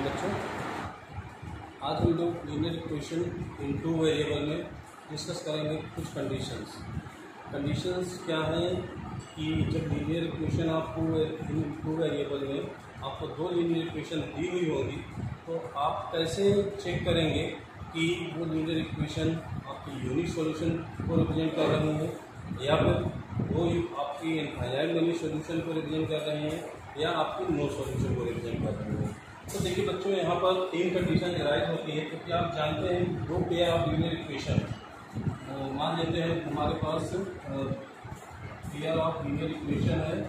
Morning बच्चों। आज हम लोग linear equation in two variable में डिस्कस करेंगे कुछ कंडीशंस क्या हैं कि जब लीनियर इक्वेशन आपको इन टू वेरिएबल में आपको दो लीनियर इक्वेशन दी हुई होगी तो आप कैसे चेक करेंगे कि वो लीनियर इक्वेशन आपकी यूनिक सॉल्यूशन को रिप्रेजेंट कर रही हैं या फिर वो आपकी इनफाइनाइट मेनी सॉल्यूशन को रिप्रेजेंट कर रहे हैं या आपकी नो सॉल्यूशन को रिप्रेजेंट कर रहे हैं। तो देखिए बच्चों, यहाँ पर तीन कंडीशन अराइज होती है क्योंकि आप जानते हैं दो पेयर ऑफ लीनियर इक्वेशन मान लेते हैं हमारे पास पेयर ऑफ लीनियर इक्वेशन है।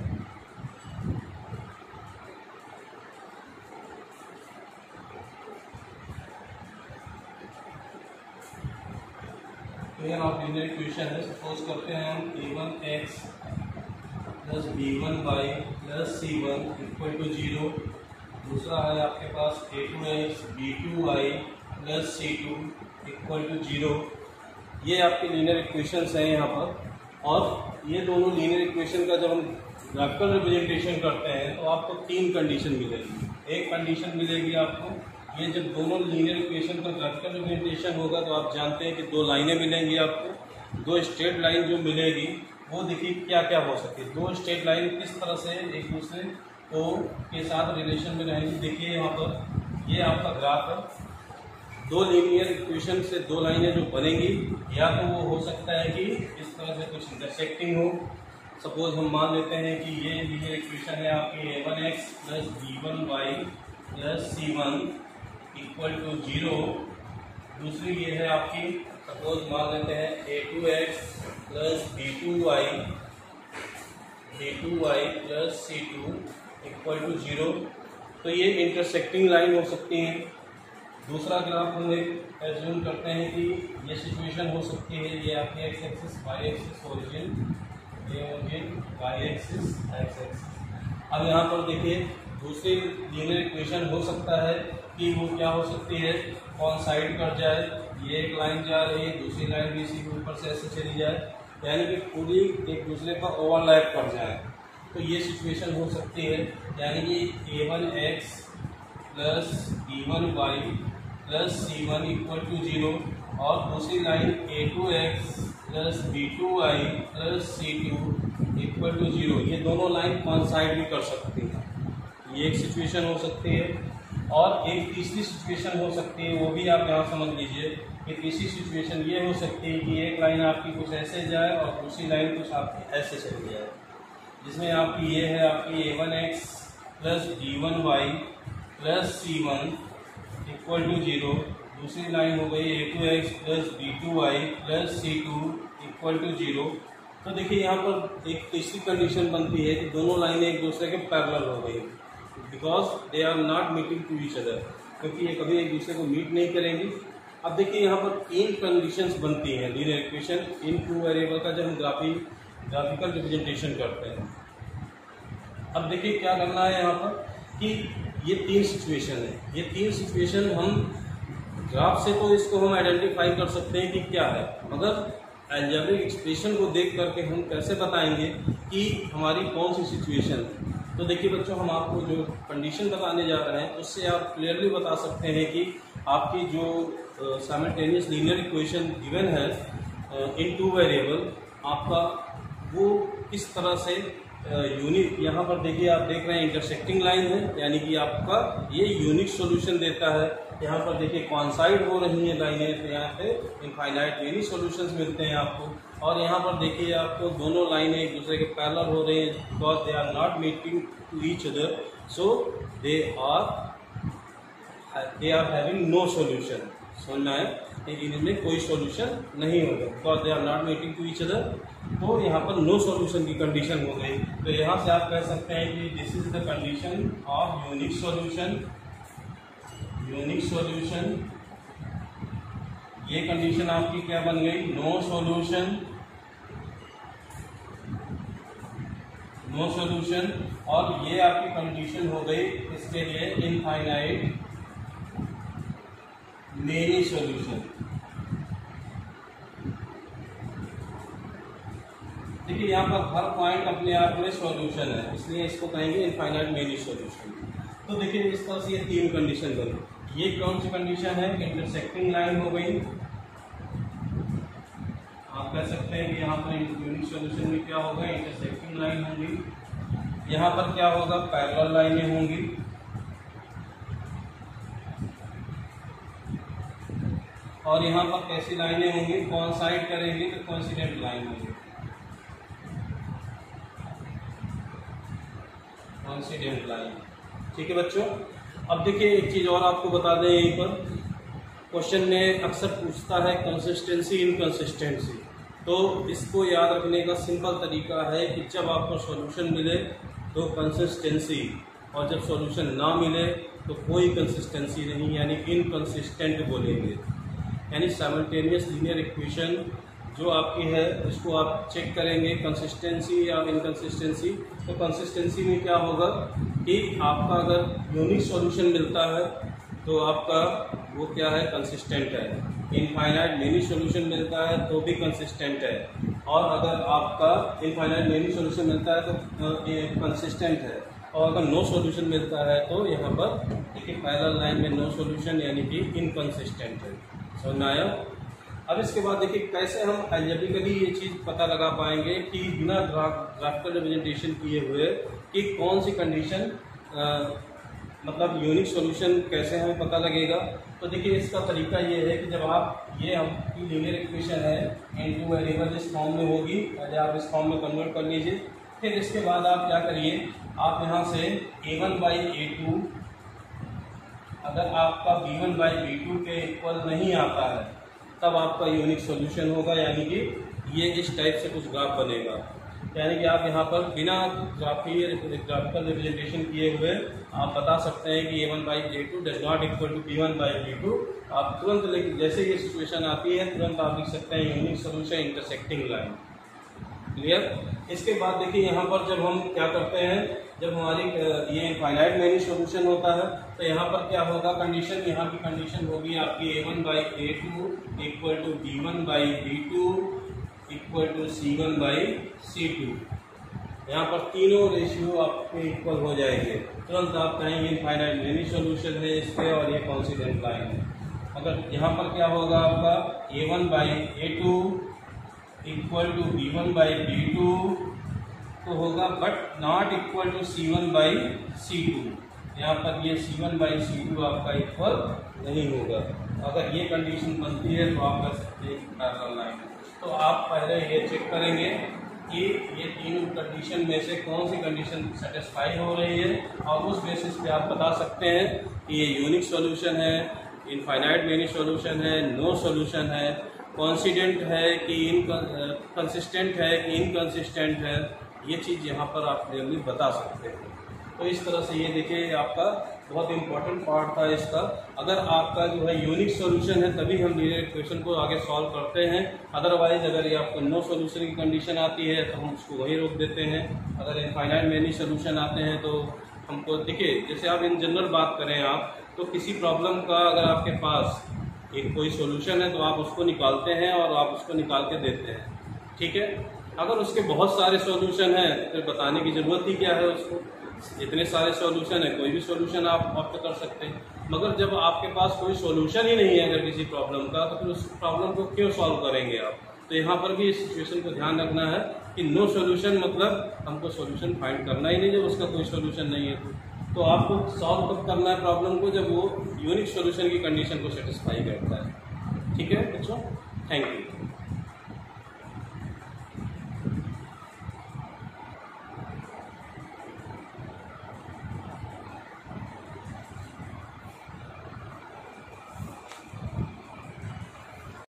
पेयर ऑफ लीनियर इक्वेशन है, सपोज करते हैं हम a1x plus b1y plus c1 equal to 0। दूसरा है आपके पास a2x b2y plus c2 equal to 0। ये आपके लीनियर इक्वेशंस हैं यहाँ पर, और ये दोनों लीनियर इक्वेशन का जब हम ग्राफिकल रिप्रेजेंटेशन करते हैं तो आपको तीन कंडीशन मिलेगी। एक कंडीशन मिलेगी आपको, ये जब दोनों लीनियर इक्वेशन का ग्राफिकल रिप्रेजेंटेशन होगा तो आप जानते हैं कि दो लाइनें मिलेंगी आपको, दो स्ट्रेट लाइन जो मिलेगी वो देखिए क्या क्या हो सकती है। दो स्ट्रेट लाइन किस तरह से एक दूसरे को के साथ रिलेशन में रहेंगी। देखिए यहाँ पर ये आपका ग्राफ है, दो लीनियर इक्वेशन से दो लाइनें जो बनेंगी या तो वो हो सकता है कि इस तरह से कुछ इंटरसेक्टिंग हो। सपोज हम मान लेते हैं कि ये लीनियर इक्वेशन है आपकी a1x plus b1y plus c1 equal to 0। दूसरी ये है आपकी, सपोज मान लेते हैं a2x plus b2y plus c2 equal to 0। तो ये इंटरसेक्टिंग लाइन हो सकती है। दूसरा ग्राफ हम एक एज्यूम करते हैं कि ये सिचुएशन हो सकती है, ये आपकी X axis Y axis origin, ये origin Y axis X axis. अब यहाँ पर देखिए दूसरी लीनियर इक्वेशन हो सकता है कि वो क्या हो सकती है, कॉइंसाइड कर जाए। ये एक लाइन जा रही है, दूसरी लाइन भी इसी के ऊपर से ऐसे चली जाए, यानी कि पूरी एक दूसरे का ओवरलैप कर जाए। तो ये सिचुएशन हो सकती है, यानी कि a1x plus b1y plus c1 equal to 0 और दूसरी line a2x plus b2y plus c2 equal to 0। ये दोनों लाइन कॉइंसाइड भी कर सकती हैं, ये एक सिचुएशन हो सकती है। और एक तीसरी सिचुएशन हो सकती है, वो भी आप यहाँ समझ लीजिए कि तीसरी सिचुएशन ये हो सकती है कि एक लाइन आपकी कुछ ऐसे जाए और दूसरी लाइन कुछ आपकी ऐसे चली जाए, जिसमें आपकी ये है आपकी a1x plus b1y plus c1 equal to 0। दूसरी लाइन हो गई a2x plus b2y plus c2 equal to 0। तो देखिए यहाँ पर एक तीसरी कंडीशन बनती है कि दोनों लाइनें एक दूसरे के पैरेलल हो गई, because they are not meeting to each other, क्योंकि ये कभी एक दूसरे को मीट नहीं करेंगी। अब देखिए यहाँ पर तीन कंडीशंस बनती हैं linear equation in two variable का जब हम ग्राफिकल रिप्रेजेंटेशन करते हैं। अब देखिए क्या करना है यहाँ पर कि ये तीन सिचुएशन है, ये तीन सिचुएशन हम ग्राफ से तो इसको हम आइडेंटिफाई कर सकते हैं कि क्या है, मगर अलजेब्रिक एक्सप्रेशन को देख करके हम कैसे बताएंगे कि हमारी कौन सी सिचुएशन है। तो देखिए बच्चों, हम आपको जो कंडीशन बताने जा रहे हैं उससे आप क्लियरली बता सकते हैं कि आपकी जो साइमल्टेनियस लीनियर इक्वेशन गिवन है इन टू वेरिएबल आपका वो किस तरह से यूनिक। यहाँ पर देखिए आप देख रहे हैं इंटरसेक्टिंग लाइन है, यानी कि आपका ये यूनिक सॉल्यूशन देता है। यहाँ पर देखिए कॉइंसाइड हो रही हैं लाइनें, तो यहाँ पे इनफाइनाइट मेनी सॉल्यूशंस मिलते हैं आपको। और यहाँ पर देखिए आपको दोनों लाइनें एक दूसरे के पैरेलल हो रही हैं, because they are not meeting to each other, so they are having no solution. सुनना है कि इनमें कोई सॉल्यूशन नहीं होगा, because they are not meeting to each other. तो यहाँ पर नो सॉल्यूशन की कंडीशन हो गई। तो यहाँ से आप कह सकते हैं कि this is the condition of unique solution. Unique solution, ये कंडीशन आपकी क्या बन गई, नो सॉल्यूशन। नो सॉल्यूशन, और ये आपकी कंडीशन हो गई इसके लिए इनफाइनाइट मेनी सॉल्यूशन। देखिए यहाँ पर हर पॉइंट अपने आप में सॉल्यूशन है, इसलिए इसको कहेंगे इनफाइनाइट मेनी सॉल्यूशन। तो तो देखिए इस तरह से ये 3 कंडीशन बनी। ये कौन सी कंडीशन है? इंटरसेक्टिंग लाइन हो गई। आप कह सकते हैं कि यहाँ पर यूनिक सॉल्यूशन में क्या होगा? इंटरसेक्टिंग लाइन होंगी। यहाँ पर क्या होगा? पैरेलल लाइनें होंगी। और यहाँ पर कैसी लाइनें होंगी? कोइंसाइड करेंगे तो कोइंसिडेंट लाइन होंगी। कोइंसिडेंट लाइन, ठीक है बच्चों। अब देखिए एक चीज़ और आपको बता दें, यहीं पर क्वेश्चन में अक्सर पूछता है कंसिस्टेंसी इनकंसिस्टेंसी। तो इसको याद रखने का सिंपल तरीका है कि जब आपको सॉल्यूशन मिले तो कंसिस्टेंसी, और जब सॉल्यूशन ना मिले तो कोई कंसिस्टेंसी नहीं, यानी इनकंसिस्टेंट बोलेंगे। यानी साइमल्टेनियस लीनियर इक्वेशन जो आपकी है उसको आप चेक करेंगे कंसिस्टेंसी या इनकंसिस्टेंसी। तो कंसिस्टेंसी में क्या होगा कि आपका अगर यूनिक सॉल्यूशन मिलता है तो आपका वो क्या है? कंसिस्टेंट है। इनफाइनाइट मेनी सॉल्यूशन मिलता है तो भी कंसिस्टेंट है। और अगर आपका इनफाइनाइट मेनी सॉल्यूशन मिलता है तो ये कंसिस्टेंट है। और अगर नो सॉल्यूशन मिलता है तो यहाँ पर देखिए पैरेलल लाइन में नो सॉल्यूशन यानी कि इनकंसिस्टेंट है। समझ में आया? अब इसके बाद देखिए कैसे हम अलजेब्रिकली ये चीज़ पता लगा पाएंगे कि बिना ग्राफिकल रिप्रेजेंटेशन किए हुए कि कौन सी कंडीशन मतलब यूनिक सॉल्यूशन कैसे हमें पता लगेगा। तो देखिए इसका तरीका ये है कि जब आप ये आपकी लीनियर इक्वेशन है इनटू वेरिएबल इस फॉर्म में होगी, पहले आप इस फॉर्म में कन्वर्ट कर लीजिए। फिर इसके बाद आप क्या करिए, आप यहाँ से a1/a2, अगर आपका b1/b2 के इक्वल नहीं आता है तब आपका यूनिक सॉल्यूशन होगा, यानी कि ये इस टाइप से कुछ ग्राफ बनेगा। यानी कि आप यहाँ पर बिना ग्राफिकल रिप्रेजेंटेशन किए हुए आप बता सकते हैं कि a1/a2 does not equal to b1/b2। आप तुरंत जैसे ये सिचुएशन आती है तुरंत आप लिख सकते हैं unique solution intersecting line. Clear? इसके बाद देखिए यहाँ पर जब हम क्या करते हैं, जब हमारी ये इनफाइनाइट मेनी सॉल्यूशन होता है तो यहाँ पर क्या होगा कंडीशन? यहाँ की कंडीशन होगी आपकी a1/a2 equal to b1/b2 equal to c1/c2। यहाँ पर तीनों रेशियो आपके इक्वल हो जाएंगे। तुरंत आप कहेंगे इनफाइनाइट मेनी सॉल्यूशन है इसके और ये कॉन्सिडेंट लाइन है। अगर यहाँ पर क्या होगा आपका a1/a2 इक्वल टू b1/b2 तो होगा but not equal to c1/c2। यहाँ पर ये c1/c2 आपका इक्वल नहीं होगा। अगर ये कंडीशन बनती है तो आप कर सकते हैं पैरेलल लाइन। तो आप पहले ये चेक करेंगे कि ये तीनों कंडीशन में से कौन सी कंडीशन सेटिस्फाई हो रही है और उस बेसिस पे आप बता सकते हैं कि ये यूनिक सॉल्यूशन है, इनफाइनाइट मेनी सॉल्यूशन है, नो सॉल्यूशन है, कॉन्सिडेंट है कि कंसिस्टेंट है कि इनकंसिस्टेंट है। ये चीज़ यहाँ पर आप क्लियरली बता सकते हैं। तो इस तरह से ये देखिए आपका बहुत इंपॉर्टेंट पार्ट था इसका। अगर आपका जो है यूनिक सॉल्यूशन है तभी हम लीनियर इक्वेशन को आगे सॉल्व करते हैं, अदरवाइज अगर ये आपको नो सॉल्यूशन की कंडीशन आती है तो हम उसको वहीं रोक देते हैं। अगर इनफाइनाइट मेनी सॉल्यूशन आते हैं तो हमको देखिए, जैसे आप इन जनरल बात करें आप तो किसी प्रॉब्लम का अगर आपके पास एक कोई सॉल्यूशन है तो आप उसको निकालते हैं और आप उसको निकाल के देते हैं, ठीक है। अगर उसके बहुत सारे सॉल्यूशन हैं फिर बताने की ज़रूरत ही क्या है उसको। इतने सारे सॉल्यूशन है, कोई भी सॉल्यूशन आप ऑप्ट कर सकते हैं। मगर जब आपके पास कोई सॉल्यूशन ही नहीं है अगर किसी प्रॉब्लम का, तो फिर उस प्रॉब्लम को क्यों सॉल्व करेंगे आप। तो यहाँ पर भी इस सिचुएशन को ध्यान रखना है कि नो सॉल्यूशन मतलब हमको सॉल्यूशन फाइंड करना ही नहीं जब उसका कोई सॉल्यूशन नहीं है। तो आपको सॉल्व कब करना है प्रॉब्लम को, जब वो यूनिक सॉल्यूशन की कंडीशन को सेटिस्फाई करता है। ठीक है बच्चों, थैंक यू।